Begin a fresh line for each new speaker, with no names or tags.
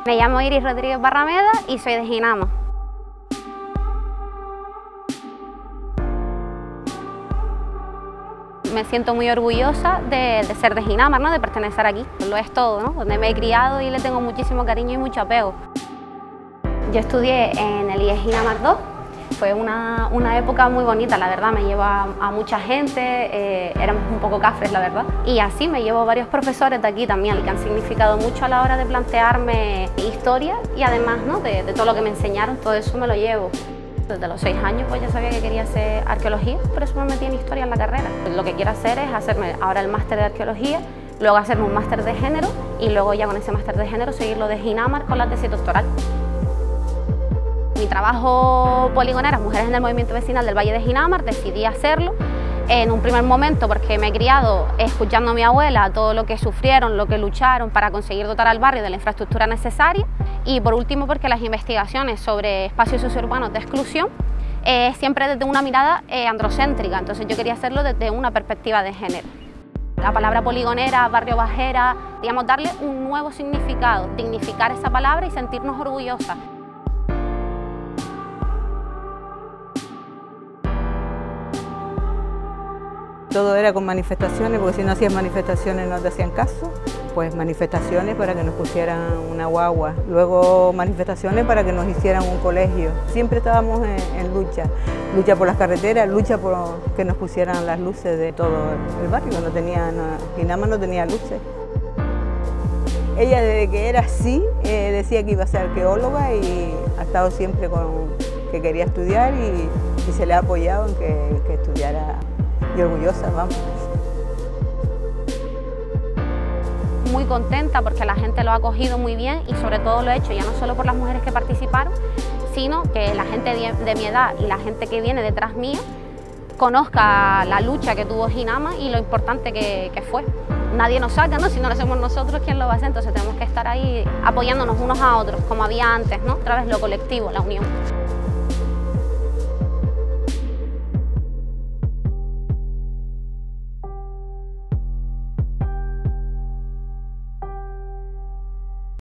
Me llamo Iris Rodríguez Barrameda y soy de Ginama. Me siento muy orgullosa de ser de Ginama, ¿no? De pertenecer aquí. Lo es todo, ¿no? Donde me he criado y le tengo muchísimo cariño y mucho apego. Yo estudié en el IES Ginama 2. Fue una época muy bonita, la verdad, me llevó a mucha gente, éramos un poco cafres, la verdad. Y así me llevo varios profesores de aquí también, que han significado mucho a la hora de plantearme historia y además, ¿no? de todo lo que me enseñaron, todo eso me lo llevo. Desde los 6 años pues ya sabía que quería hacer arqueología, por eso me metí en historia en la carrera. Lo que quiero hacer es hacerme ahora el máster de arqueología, luego hacerme un máster de género y luego ya con ese máster de género seguirlo de Ginama con la tesis doctoral. Mi trabajo poligonera, Mujeres en el Movimiento Vecinal del Valle de Ginama, decidí hacerlo en un primer momento porque me he criado escuchando a mi abuela todo lo que sufrieron, lo que lucharon para conseguir dotar al barrio de la infraestructura necesaria y por último porque las investigaciones sobre espacios sociourbanos de exclusión siempre desde una mirada androcéntrica, entonces yo quería hacerlo desde una perspectiva de género. La palabra poligonera, barrio bajera, digamos, darle un nuevo significado, dignificar esa palabra y sentirnos orgullosas.
Todo era con manifestaciones, porque si no hacías manifestaciones no te hacían caso. Pues manifestaciones para que nos pusieran una guagua, luego manifestaciones para que nos hicieran un colegio. Siempre estábamos en lucha, lucha por las carreteras, lucha por que nos pusieran las luces de todo el barrio, Ginama no tenía luces. Ella desde que era así decía que iba a ser arqueóloga y ha estado siempre con que quería estudiar y se le ha apoyado en que estudiara. Y orgullosa, vamos.
Muy contenta porque la gente lo ha acogido muy bien y sobre todo lo he hecho ya no solo por las mujeres que participaron, sino que la gente de mi edad y la gente que viene detrás mío conozca la lucha que tuvo Ginama y lo importante que fue. Nadie nos saca, ¿no? Si no lo hacemos nosotros, ¿quién lo va a hacer? Entonces tenemos que estar ahí apoyándonos unos a otros, como había antes, ¿no? Otra vez lo colectivo, la unión.